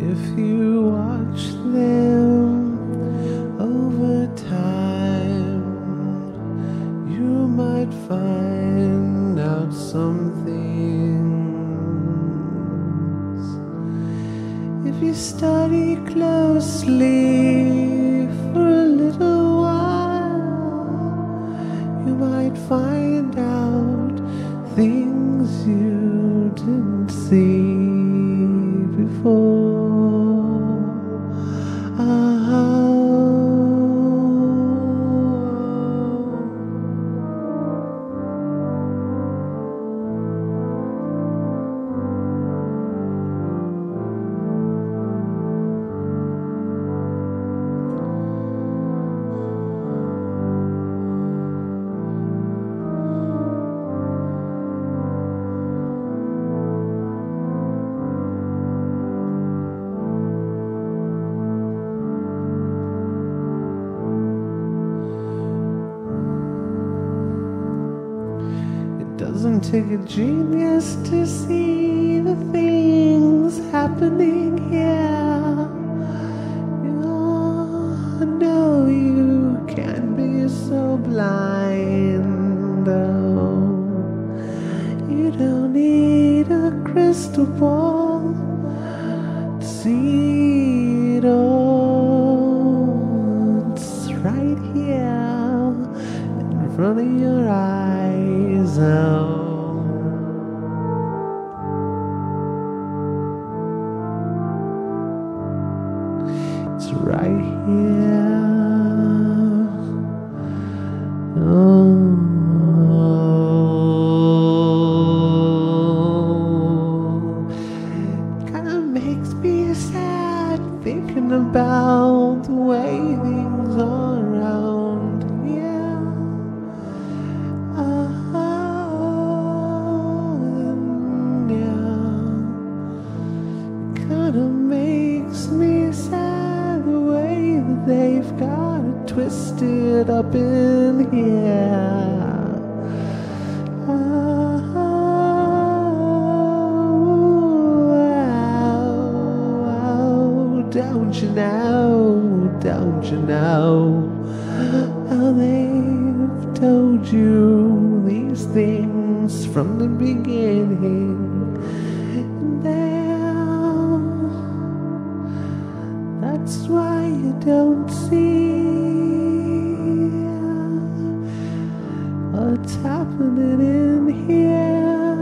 If you watch them over time, you might find out some things. If you study closely for a little while, you might find out things you didn't see before. Doesn't take a genius to see the things happening here. No, you can't be so blind. Oh, you don't need a crystal ball to see it all. It's right here in front of your eyes. Oh, it's right here. Oh, kinda makes me sad thinking about the way things are around here. Kinda makes me sad the way that they've got it twisted up in here. Don't you know, don't you know how they've told you these things from the beginning? That's why you don't see what's happening in here,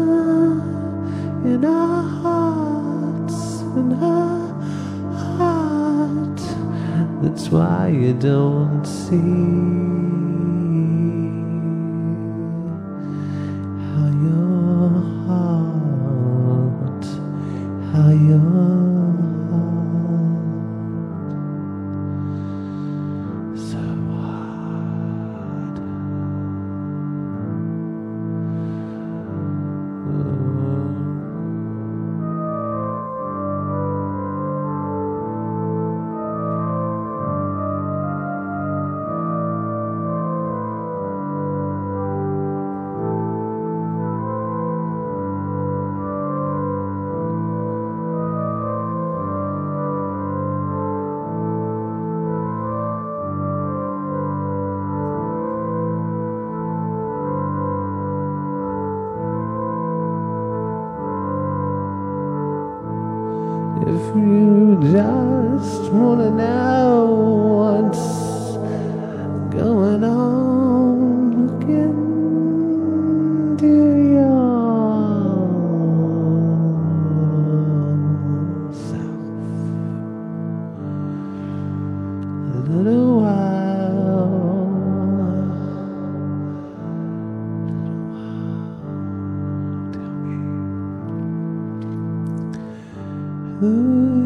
in our hearts, in her heart. That's why you don't see how your heart, how your if you just wanna know what's going on, look into yourself a little while. Tell me. Ooh.